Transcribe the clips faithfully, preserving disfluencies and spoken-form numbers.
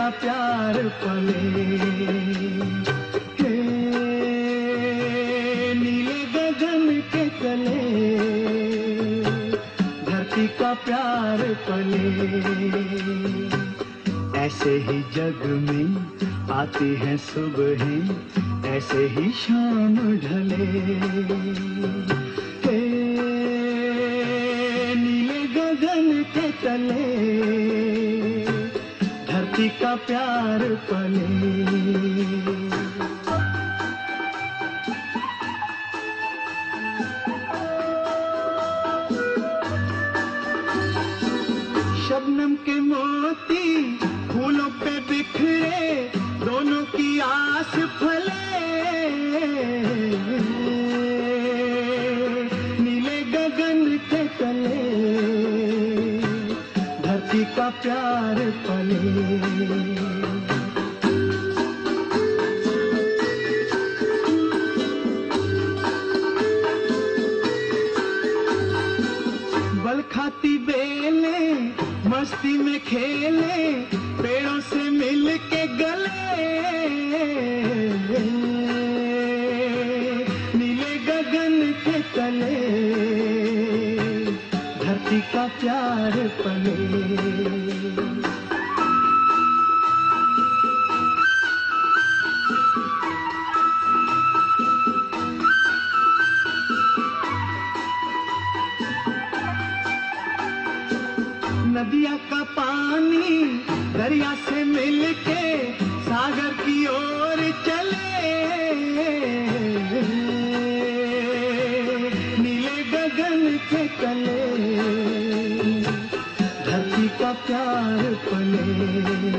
प्यार पले। हे नीले गगन के तले धरती का प्यार पले। ऐसे ही जग में आती है सुबहें, ऐसे ही शाम ढले। हे नीले गगन के तले धरती का प्यार पले। शबनम के मोती फूलों पे बिखरे, दोनों की आस फले। नीले गगन के तले धरती का प्यार पले। बल खाती बेले मस्ती में खेले, पेड़ों से मिल के गले। नीले गगन के तले धरती का प्यार पले। नदिया का पानी दरिया से मिलके सागर की ओर चले। नीले गगन के तले धरती का प्यार पले।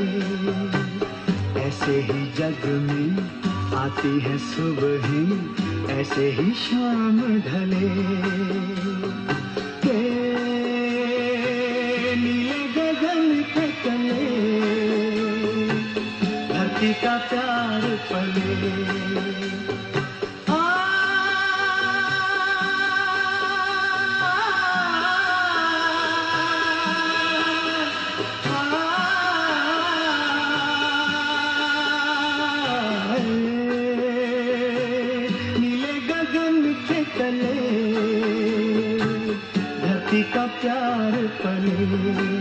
ऐसे ही जग में आती है सुबहें, ऐसे ही शाम ढले। नीले गगन के तले धरती का प्यार पले। नीले गगन के तले धरती का प्यार पले।